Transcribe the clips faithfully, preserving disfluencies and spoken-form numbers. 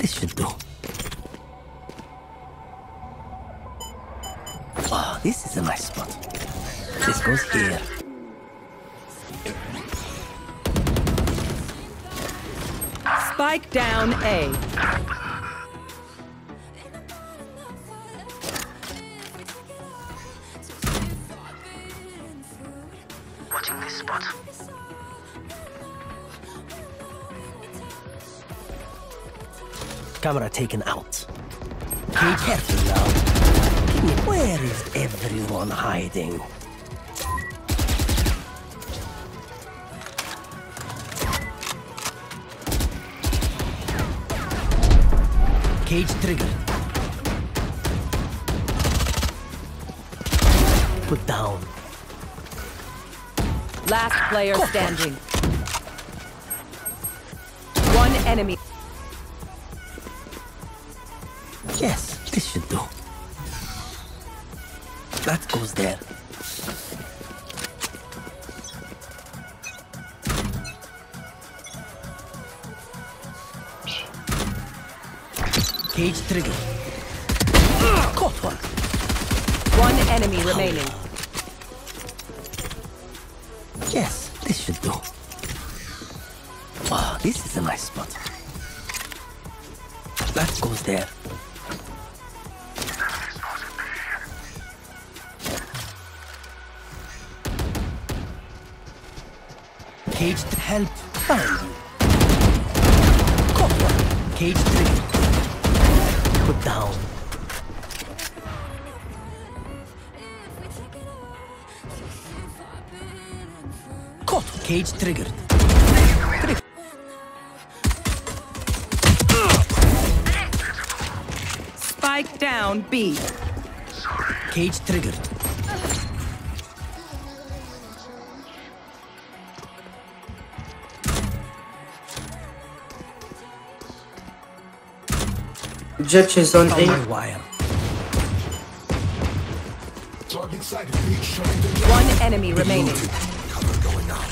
this should do. Oh, this is a nice spot. This goes here. Spike down A. Watching this spot. Camera taken out. Be careful now. Where is everyone hiding? Cage trigger. Put down. Last player standing. One enemy. Yes, this should do. That goes there. Cage trigger. Caught one. One enemy remaining. Yes, this should do. Wow, this is a nice spot. That goes there. Cage to help find you. Caught one. Cage trigger. Put down. Caught. Cage triggered. Trigger. Spike down B. Cage triggered. Judge is on On A. my wire. One enemy remaining. Cover going out.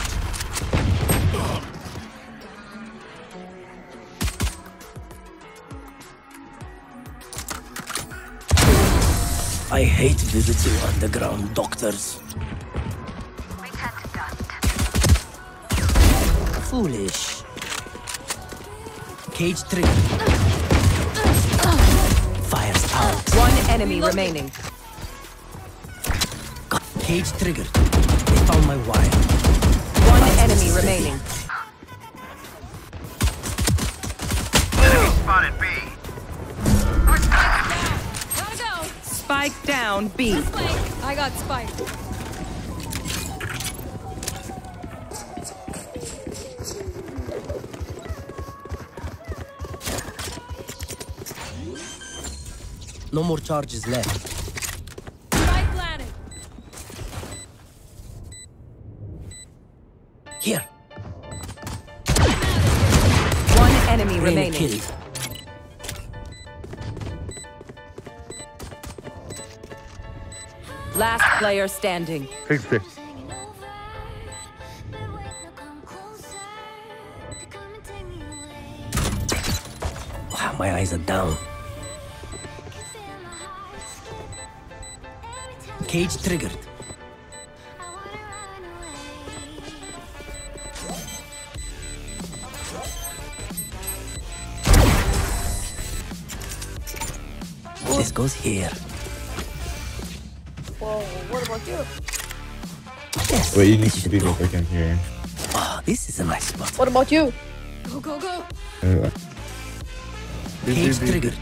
I hate visiting underground doctors. Foolish. Cage trigger. Fires out. One enemy remaining. God. Cage triggered. They found my wire. One enemy remaining. Enemy spotted B. Gotta go. Spike down B. Spike. I got spike. No more charges left. Spike planted. Here. One enemy Rain remaining. killed. Last player standing. sixty. Wow, my eyes are down. Cage triggered. This goes here. Whoa, what about you? Yes. Wait, you need this to should speed do. up again here. Oh, this is a nice spot. What about you? Go, go, go. Uh, Cage triggered.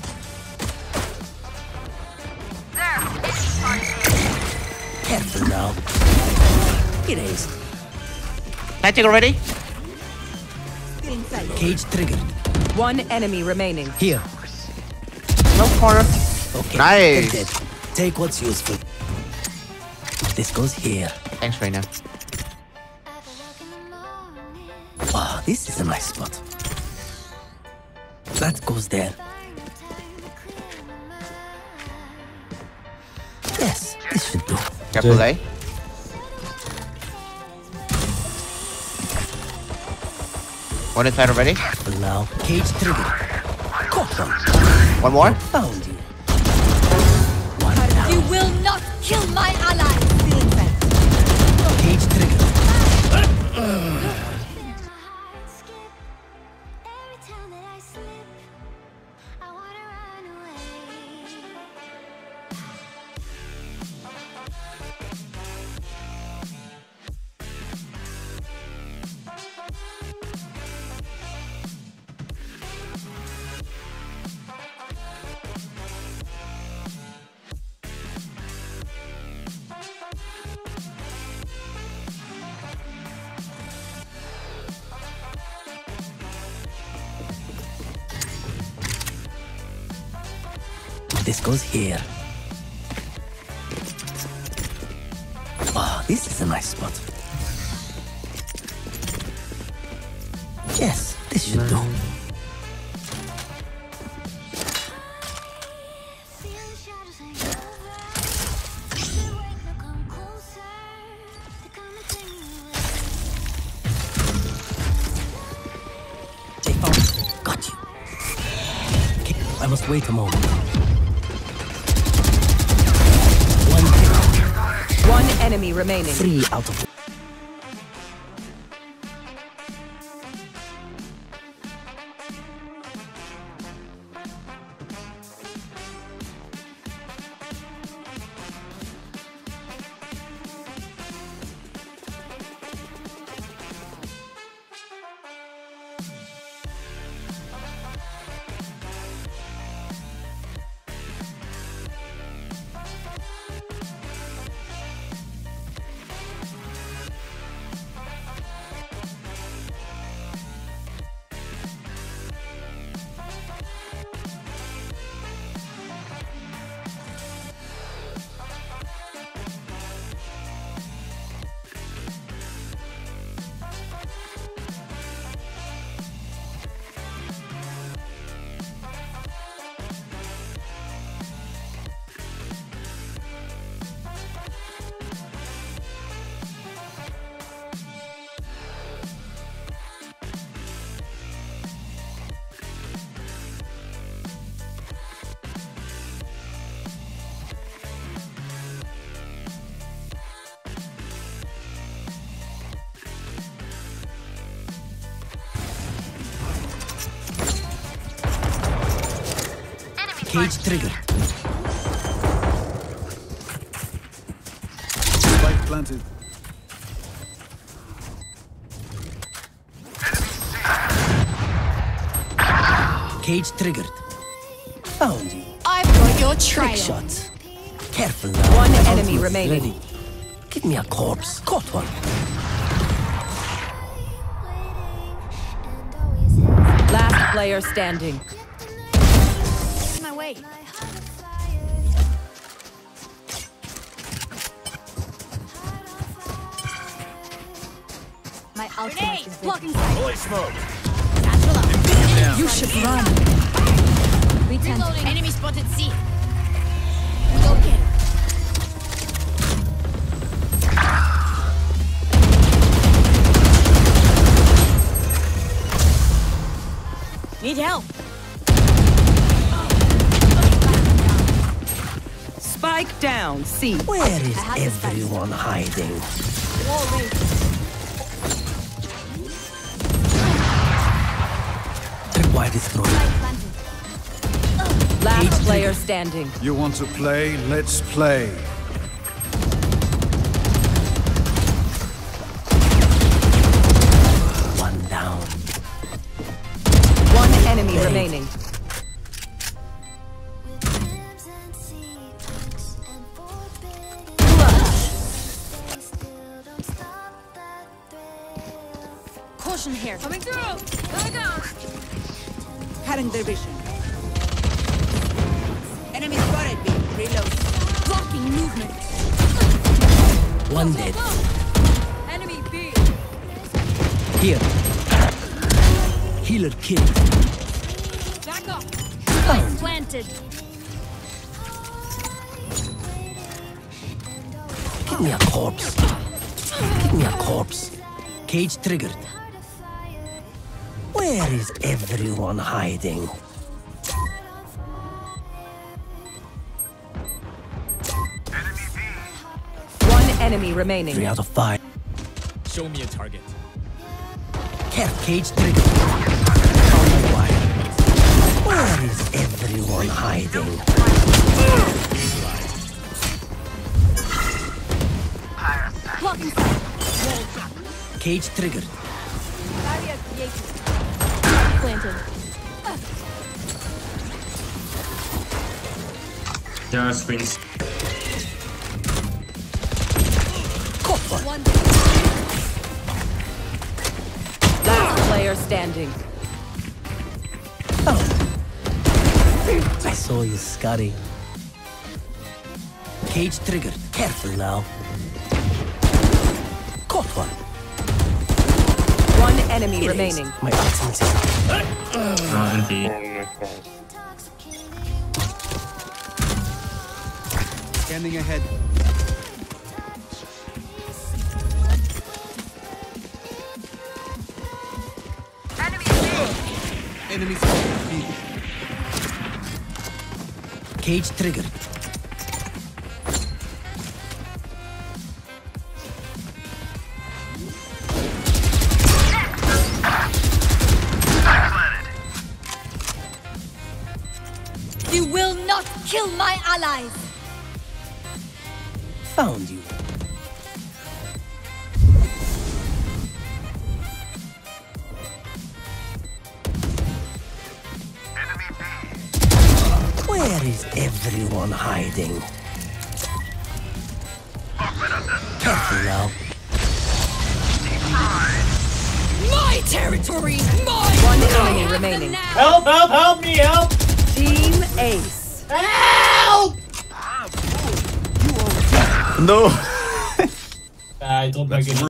Careful now. Erased. Magic already? Cage triggered. One enemy remaining. Here. No corner. Okay. Nice. they're dead. Take what's useful. This goes here. Thanks, Reina. Oh, this is a nice spot. That goes there. Yes, this should do. Careful, eh? One inside already? Careful now. Cage triggered. Caught one. One more. Found you. You will not kill my ally. Cage trigger. This goes here. Oh, this is a nice spot. Yes, this should do. They found me. Got you. Okay, I must wait a moment. One enemy remaining. Three out of cage trigger. Spike planted. Cage triggered. Found you. I've got your Trick trail. shot. Careful now. One My enemy ultimate's remaining. ready. Give me a corpse. Caught one. Last player standing. My way. My ultimate is blocking sight. Holy smoke! Satchel up. Down. You should run. Reloading. Enemy spotted C. Go get it. Need help. Spike down. C. Where is everyone hiding? Wall raised. Tripwire destroyed. Last player standing. You want to play? Let's play. One down. One enemy remaining. Caution here. Coming through. Gotta go. Cutting their vision. Enemy spotted me. Reload. Blocking movement. One Go, dead. go. Enemy B. Here. Healer killed. Back up. Found. Planted. Give me a corpse. Give me a corpse. Cage triggered. Where is everyone hiding? enemy remaining. Three out of five. Show me a target. Care cage trigger. On the wire. Where is everyone hiding? Blocking sight. Cage triggered. Barrier created. Planted. Yeah, screens. Caught one. One. Last player standing. Oh. I saw you, Scotty. Cage triggered. Careful now. Caught one. One enemy It is. remaining. My ultimate is Uh, indeed. Scanning ahead. Enemy spotted B. Cage triggered. You will not kill my allies. Found you. Where is everyone hiding? Careful now. My territory, my One enemy remaining. Help, help, help me, help! Team Ace. I don't like it.